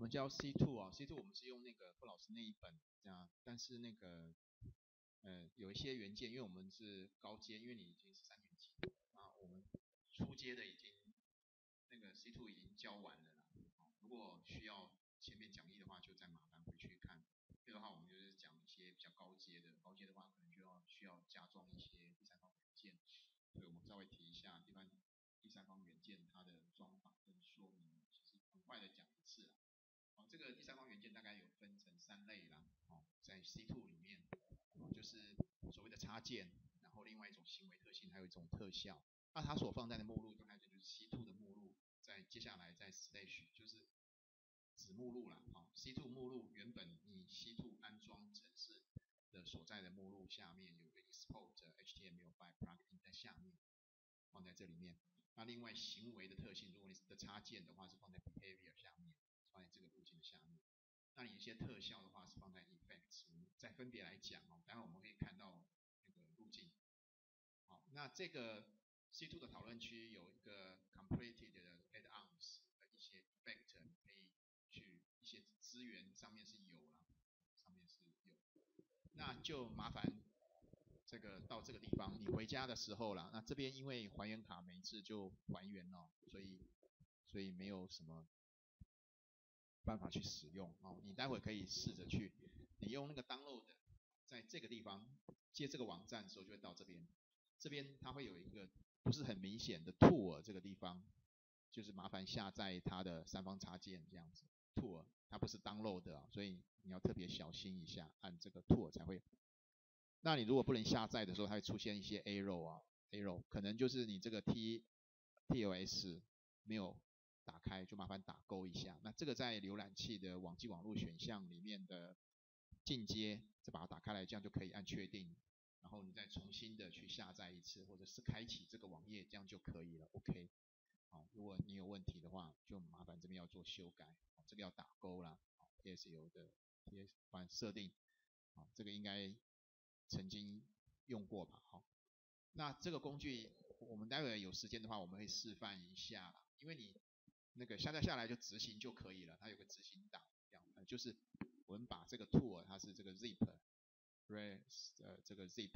们教 C2 啊，C2 我们是用那个傅老师那一本啊，但是那个有一些元件，因为我们是高阶，因为你已经是3年级啊，我们初阶的已经那个 C2 已经教完了啦。如果需要前面讲义的话，就再麻烦回去看。这个的话，我们就是讲一些比较高阶的，高阶的话可能就需要加装一些第三方元件，所以我们稍微提一下第三方元件它的装法跟说明，其实很快的讲一次啦。这个第三方元件大概有分成3类啦，在 C2 里面，就是所谓的插件，然后另外一种行为特性，还有一种特效。那它所放在的目录大概就是 C2 的目录，接下来在 Slash 就是子目录啦。C2 目录原本你 C2 安装程式的所在的目录下面有一个 export HTML5 plugin 在下面，放在这里面。那另外行为的特性，如果你是的插件的话，是放在 behavior 下面，放在这个路径的下面。那你一些特效的话是放在 effects， 再分别来讲哦。待会我们可以看到那个路径。好，那这个 C2 的讨论区有一个 completed 的 add-ons 的一些 effect， 可以去一些资源上面是有啦，上面是有。那就麻烦这个到这个地方，你回家的时候啦，那这边因为还原卡每一次就还原哦，所以没有什么办法去使用哦。你待会可以试着去，你用那个 download， 在这个地方接这个网站的时候就会到这边，这边它会有一个不是很明显的 tool 这个地方，就是麻烦下载它的三方插件这样子 tool， 它不是 download 啊，所以你要特别小心一下，按这个 tool 才会。那你如果不能下载的时候，它会出现一些 error 可能就是你这个 TLS 没有打开，就麻烦打勾一下。那这个在浏览器的网际网络选项里面的进阶，再把它打开来，这样就可以按确定，然后你再重新的去下载一次，或者是开启这个网页，这样就可以了。OK， 如果你有问题的话，就麻烦这边要做修改，这个要打勾啦。TSU 的 TS 版设定，这个应该曾经用过吧。那这个工具我们待会有时间的话，我们会示范一下啦，因为你那个下载下来就执行就可以了，它有个执行档，就是我们把这个 tool 它是这个 zip res 这个 zip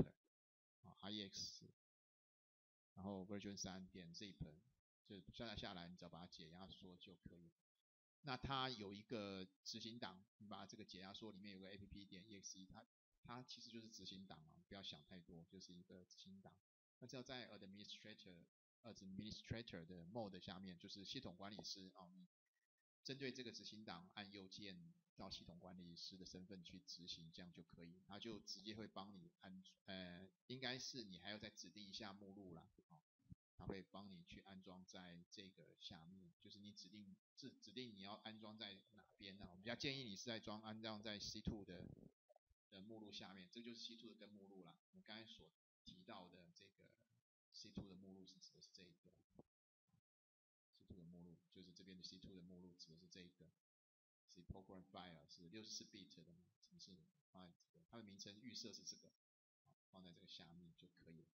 ix， 然后 version 3点 zip 就下载下来，你只要把它解压缩就可以了。那它有一个执行档，你把这个解压缩里面有个 app 点 exe， 它其实就是执行档啊，不要想太多，就是一个执行档。那只要在 administrator 的 mode 下面，就是系统管理师你针对这个执行档按右键到系统管理师的身份去执行，这样就可以，它就直接会帮你应该是你还要再指定一下目录啦，它会帮你去安装在这个下面，就是你指定你要安装在哪边呢？我比较建议你是安装在 C2 的目录下面，这就是 C2 的根目录啦。我们刚才所提到的这个 C2 的目录是指的是这一个 C2 的目录，就是这边的 C2 的目录指的是这一个，是 program file 是64bit 的程式，放在这个，它的名称预设是这个，放在这个下面就可以了。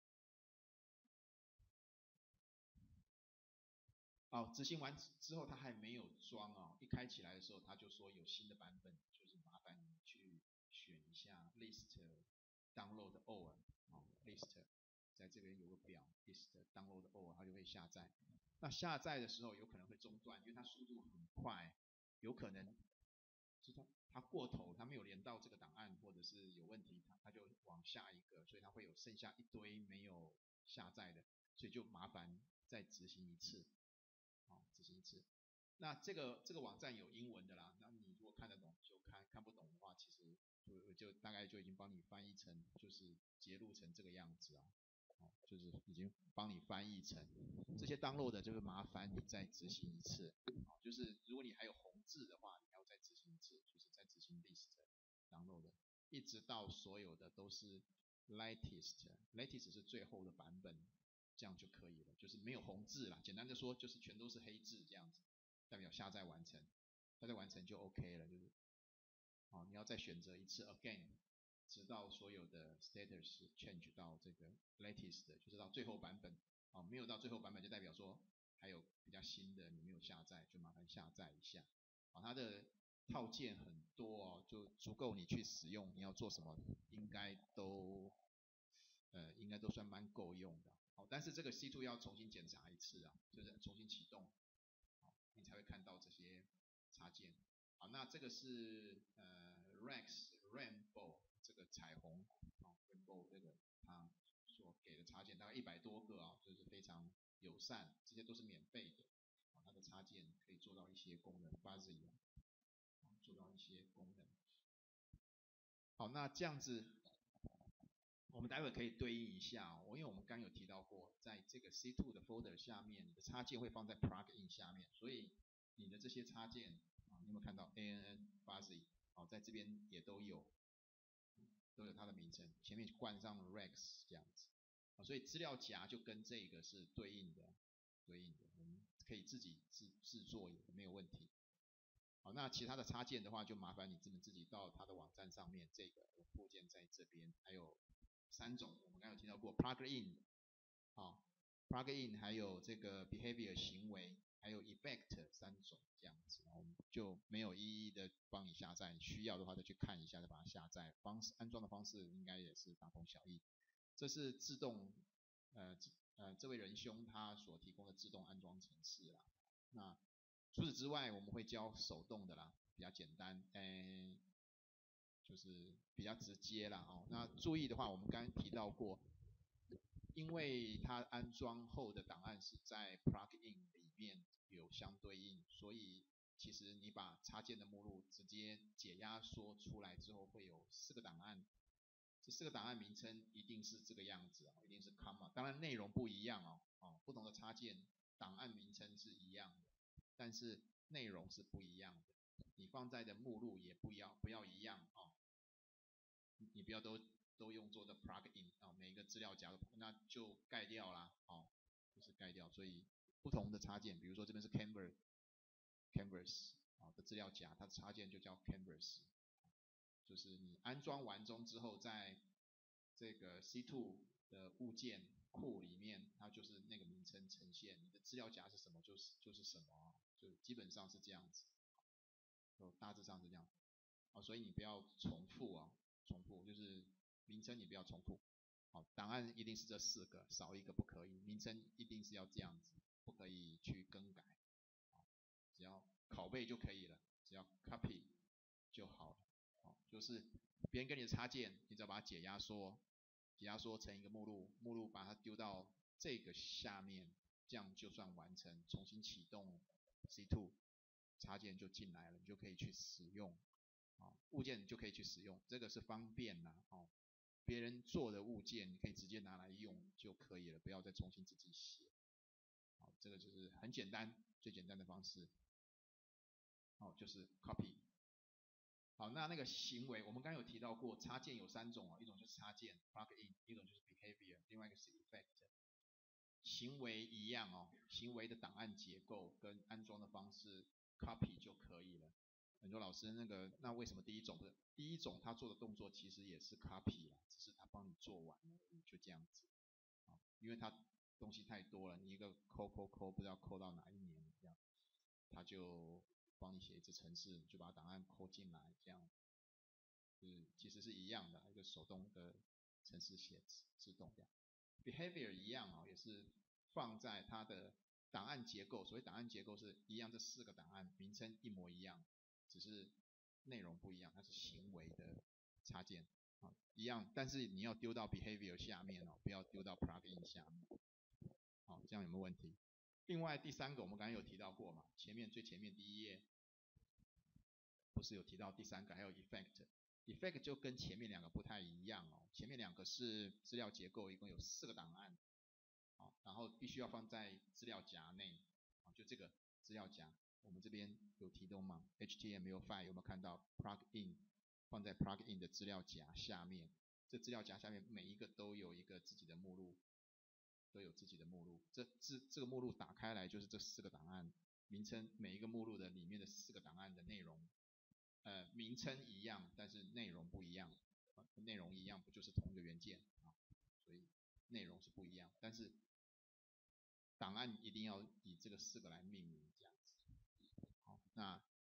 执行完之后它还没有装一开起来的时候它就说有新的版本，就是麻烦你去选一下 list download all，list 在这边有个表 list download all， 它就会下载。那下载的时候有可能会中断，因为它速度很快，有可能就是它过头，它没有连到这个档案，或者是有问题，它就往下一个，所以它会有剩下一堆没有下载的，所以就麻烦再执行一次。执行一次。那这个网站有英文的啦，那你如果看得懂就看不懂的话，其实就大概就已经帮你翻译成，就是截录成这个样子就是已经帮你翻译成这些 download 的，就是麻烦你再执行一次就是如果你还有红字的话，你要再执行一次，就是再执行 list download， 一直到所有的都是 latest 是最后的版本。这样就可以了，就是没有红字啦。简单的说，就是全都是黑字这样子，代表下载完成，下载完成就 OK 了，就是你要再选择一次 again， 直到所有的 status change 到这个 latest， 就是到最后版本没有到最后版本就代表说还有比较新的你没有下载，就麻烦下载一下它的套件很多哦，就足够你去使用，你要做什么应该都算蛮够用的。好，但是这个 C2 要重新检查一次啊，就是重新启动，好，你才会看到这些插件。好，那这个是Rex Rainbow 这个彩虹，Rainbow 这个它所给的插件大概100多个啊，就是非常友善，这些都是免费的。它的插件可以做到一些功能 ，Fuzzy 做到一些功能。好，那这样子，我们待会可以对应一下哦，因为我们刚有提到过，在这个 C2 的 folder 下面，你的插件会放在 plugin 下面，所以你的这些插件啊，你有没有看到 ANN Fuzzy 在这边也都有它的名称，前面冠上 Rex 这样子，所以资料夹就跟这个是对应的，我们可以自己制作也没有问题。好，那其他的插件的话，就麻烦你自己到它的网站上面，这个附件在这边，还有3种，我们刚刚有提到过 plugin， plugin 还有这个 behavior 行为，还有 effect 3种这样子，我们就没有一一的帮你下载，需要的话再去看一下，再把它下载。安装的方式应该也是大同小异。这是自动这位仁兄他所提供的自动安装程式啦。那除此之外，我们会教手动的啦，比较简单，就是比较直接啦哦。那注意的话，我们刚刚提到过，因为它安装后的档案是在 plugin 里面有相对应，所以其实你把插件的目录直接解压缩出来之后，会有4个档案。这4个档案名称一定是这个样子一定是 comma， 当然内容不一样不同的插件档案名称是一样的，但是内容是不一样的，你放在的目录也不要一样你不要都用作的 plugin 每个资料夹那就盖掉啦就是盖掉，所以不同的插件，比如说这边是 canvas 的资料夹，它的插件就叫 canvas， 就是你安装完之后，在这个 C2 的物件库里面，它就是那个名称呈现，你的资料夹是什么就是什么就基本上是这样子，大致上是这样所以你不要重复就是名称你不要重复档案一定是这4个，少一个不可以，名称一定是要这样子，不可以去更改只要拷贝就可以了，只要 copy 就好了就是别人给你的插件，你只要把它解压缩成一个目录把它丢到这个下面，这样就算完成，重新启动 C2， 插件就进来了，你就可以去使用物件就可以去使用，这个是方便啦别人做的物件你可以直接拿来用就可以了，不要再重新自己写这个就是很简单最简单的方式就是 copy。 好，那个行为我们刚刚有提到过，插件有3种一种就是插件 plugin， 一种就是 behavior， 另外一个是 effect。 行为一样行为的档案结构跟安装的方式 copy 就可以了。很多老师那为什么第一种不是？第一种他做的动作其实也是 copy 啦，只是他帮你做完了就这样子因为他东西太多了，你一个抠不知道抠到哪一年这样，他就帮你写一次程式，就把档案抠进来，这样其实是一样的，一个手动的程式写自动这样。behavior 一样也是放在它的档案结构，所谓档案结构是一样，这4个档案名称一模一样，只是内容不一样，它是行为的插件一样，但是你要丢到 behavior 下面不要丢到 plugin 下面这样有没有问题？另外第3个我们刚刚有提到过嘛，最前面第1页不是有提到第3个还有 effect 就跟前面2个不太一样前面2个是资料结构，一共有4个档案然后必须要放在资料夹内就这个资料夹，我们这边有提供吗 HTML5 有没有看到 plugin 放在 plugin 的资料夹下面，这资料夹下面每一个都有一个自己的目录，这个目录打开来就是这4个档案名称，每一个目录的里面的4个档案的内容名称一样，但是内容不一样内容一样不就是同一个元件所以内容是不一样，但是档案一定要以这个4个来命名这样子那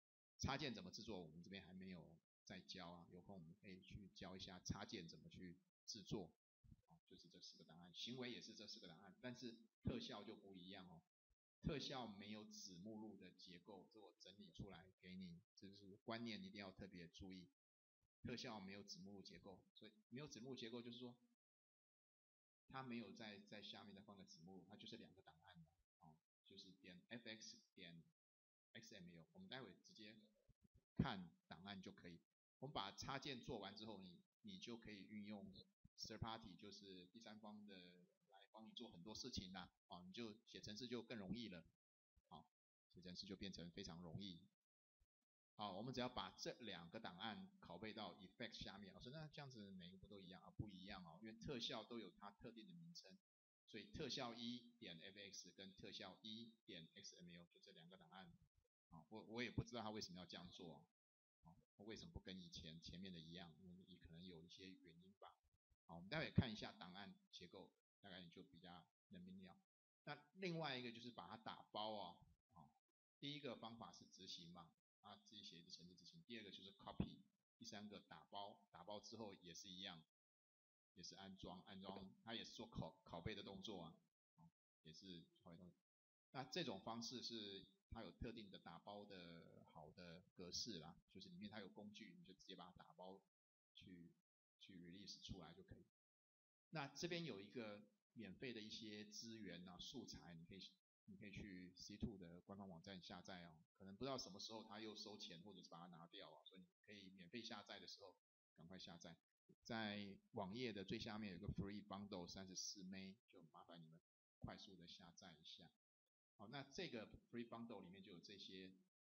插件怎么制作，我们这边还没有在教啊，有空我们可以去教一下插件怎么去制作。就是这4个档案，行为也是这4个档案，但是特效就不一样哦。特效没有子目录的结构，这我整理出来给你，这是观念一定要特别注意。特效没有子目录结构，所以没有子目录结构就是说，它没有在下面再放个子目录，它就是2个档案的哦，就是点 fx 点 xml， 我们待会直接看档案就可以。我们把插件做完之后，你就可以运用 third party， 就是第三方的来帮你做很多事情啦，你就写程式就更容易了，写程式就变成非常容易。好，我们只要把这2个档案拷贝到 effect 下面。老师，那这样子每个不都一样啊？不一样哦，因为特效都有它特定的名称，所以特效1点 fx 跟特效1点 xml 就这2个档案。我也不知道他为什么要这样做，为什么不跟以前前面的一样？可能有一些原因吧。好，我们待会看一下档案结构，大概你就比较能明了。那另外一个就是把它打包哦。第一个方法是执行嘛，自己写一个程式执行。第二个就是 copy， 第三个打包，打包之后也是一样，也是安装，它也是做拷贝的动作啊，也是拷贝动作。那这种方式是它有特定的打包的好的格式啦，就是里面它有工具，你就直接把它打包去 release 出来就可以。那这边有一个免费的一些资源啊素材，你可以去 C2 的官方网站下载哦。可能不知道什么时候它又收钱，或者是把它拿掉啊，所以你可以免费下载的时候赶快下载。在网页的最下面有个 Free Bundle 34MB，就麻烦你们快速的下载一下。好，那这个 Free Bundle 里面就有这些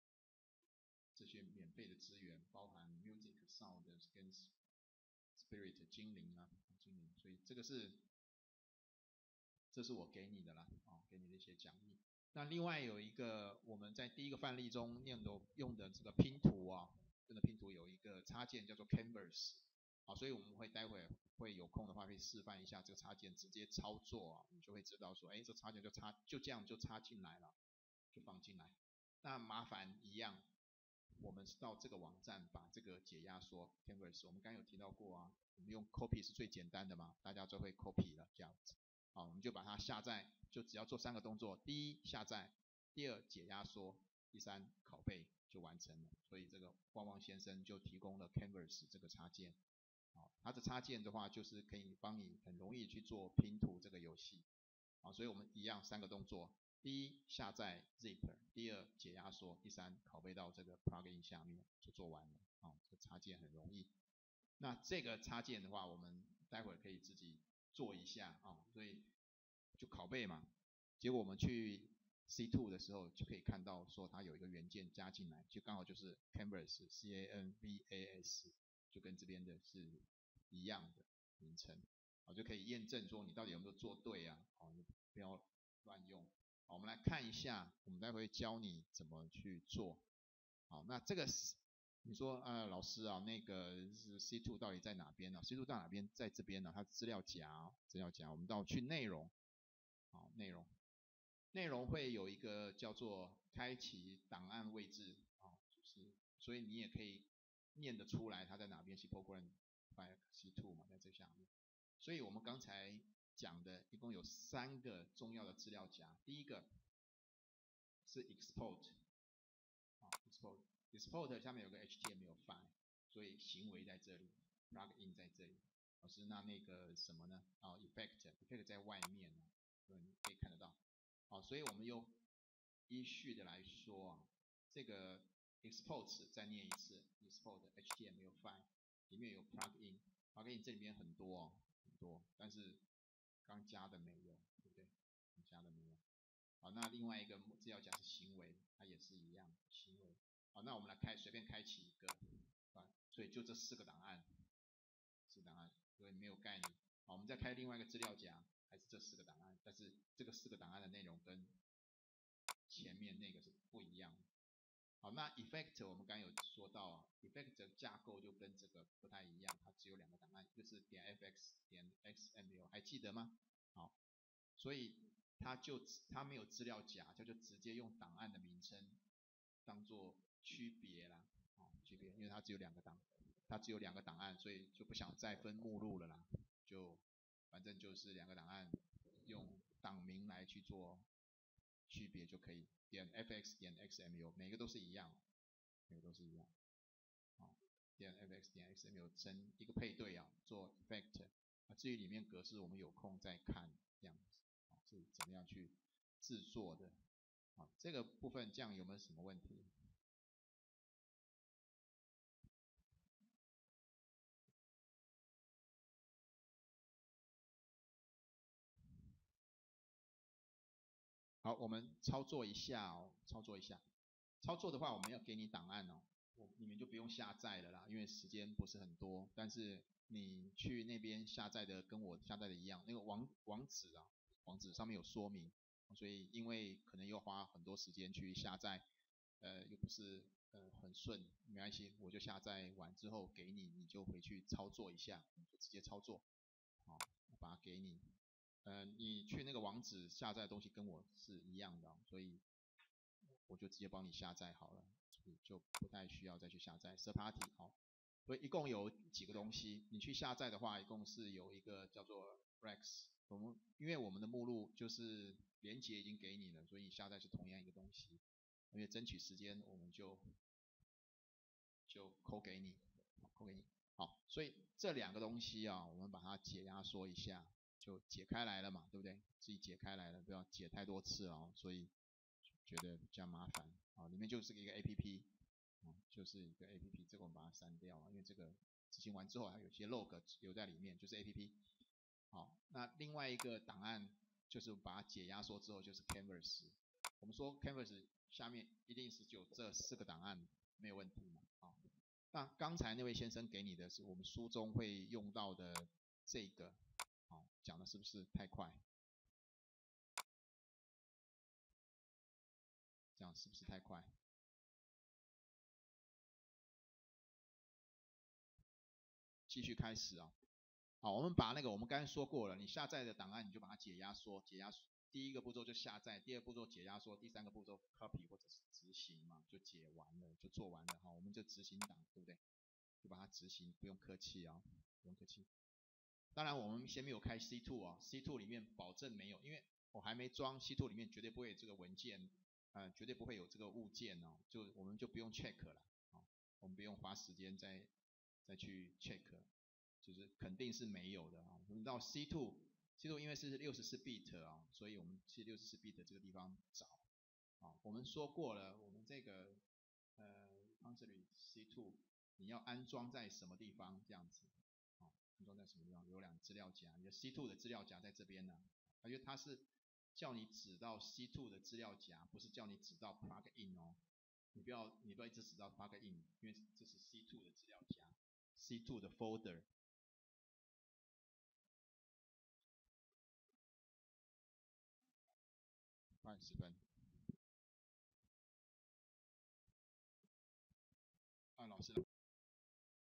免费的资源，包含 Music、Sound 跟 Spirit 精灵啊，所以这是我给你的啦，给你的一些讲义。那另外有一个我们在第一个范例中用的这个拼图啊，这个拼图有一个插件叫做 Canvas， 所以我们会待会会有空的话可以示范一下这个插件直接操作啊，你就会知道说，这插件就这样就插进来了，就放进来。那麻烦一样，我们到这个网站把这个解压缩 Canvas， 我们刚刚有提到过啊，我们用 copy 是最简单的嘛，大家就会 copy 了这样子。好，我们就把它下载，就只要做3个动作：第一下载，第二解压缩，第三拷贝就完成了。所以这个旺旺先生就提供了 Canvas 这个插件。它的插件的话就是可以帮你很容易去做拼图这个游戏。所以我们一样3个动作：第一下载 zip， 第二解压缩，第三拷贝到这个 plugin 下面就做完了。这个插件很容易。那这个插件的话，我们待会可以自己做一下所以就拷贝嘛。结果我们去 C2 的时候就可以看到说它有一个元件加进来，就刚好就是 Canvas CANVAS， 就跟这边的是一样的名称，就可以验证说你到底有没有做对啊，你不要乱用。我们来看一下，我们待会教你怎么去做。好，那这个你说老师啊，那个是 C2 到底在哪边呢？C2 到哪边？在这边呢，它资料夹，我们到去内容，内容会有一个叫做开启档案位置所以你也可以念得出来它在哪边 C program file C2 嘛，在这下面。所以我们刚才讲的一共有3个重要的资料夹，第一个是 export 下面有个 HTML file， 所以行为在这里 plugin 在这里。老师，那个什么呢？effect 在外面，所以你可以看得到。所以我们又依序的来说这个 export 再念一次 export HTML file 里面有 plugin 这里面很多，但是刚加的没有，对不对？加的没有。好，那另外一个资料夹是行为，它也是一样行为。好，那我们来随便开启一个，所以就这4个档案，所以没有概念。好，我们再开另外一个资料夹，还是这4个档案，但是这个4个档案的内容跟前面那个是不一样的。好，那 effect 我们刚刚有说到effect 的架构就跟这个不太一样，它只有2个档案，一个是点 fx 点 xml， 还记得吗？好，所以它没有资料夹，它就直接用档案的名称当做区别啦，区别，因为它只有2个档案，所以就不想再分目录了啦，就反正就是2个档案用档名来去做区别就可以。点 fx 点 xmu 每个都是一样，每个都是一样。点 fx 点 xmu 成一个配对啊，做 effect。至于里面格式我们有空再看这样子，是怎么样去制作的。这个部分这样有没有什么问题？好，我们操作一下哦，操作一下。操作的话，我们要给你档案哦，你们就不用下载了啦，因为时间不是很多。但是你去那边下载的跟我下载的一样，那个网址啊，网址上面有说明，所以因为可能要花很多时间去下载，又不是很顺，没关系，我就下载完之后给你，你就回去操作一下，你就直接操作，好，我把它给你。你去那个网址下载的东西跟我是一样的，所以我就直接帮你下载好了，就不太需要再去下载 third party 好。所以一共有几个东西，你去下载的话，一共是有一个叫做 Rex。因为我们的目录就是连结已经给你了，所以下载是同样一个东西。因为争取时间，我们就扣给你，扣给你。好，所以这2个东西啊，我们把它解压缩一下，就解开来了嘛，对不对？自己解开来了，不要解太多次哦，所以觉得比较麻烦。里面就是一个 APP，就是一个 APP， 这个我们把它删掉，因为这个执行完之后还有些 log 留在里面，就是 APP。好，那另外一个档案就是把它解压缩之后就是 Canvas。我们说 Canvas 下面一定是就这4个档案，没有问题嘛？那刚才那位先生给你的是我们书中会用到的这个，讲的是不是太快？这样是不是太快？继续开始啊。好，我们把那个我们刚才说过了，你下载的档案你就把它解压缩，第一个步骤就下载，第2步骤解压缩，第3个步骤 copy 或者是执行嘛，就解完了，就做完了。好，我们就执行档，对不对？就把它执行，不用客气啊，不用客气。当然我们先没有开 C2 啊 ，C2 里面保证没有，因为我还没装 C2 里面绝对不会有这个文件，绝对不会有这个物件哦，我们就不用 check 了，我们不用花时间再去 check， 就是肯定是没有的啊。我们到 C2 因为是64 bit 啊，所以我们去64 bit 这个地方找。我们说过了，我们这个Consoles C2 你要安装在什么地方这样子？安装在什么地方？浏览资料夹，你的 C2 的资料夹在这边呢。因为它是叫你指到 C2 的资料夹，不是叫你指到 plug in 哦。你不要一直指到 plug in， 因为这是 C2 的资料夹 ，C2 的 folder。快10分。老师。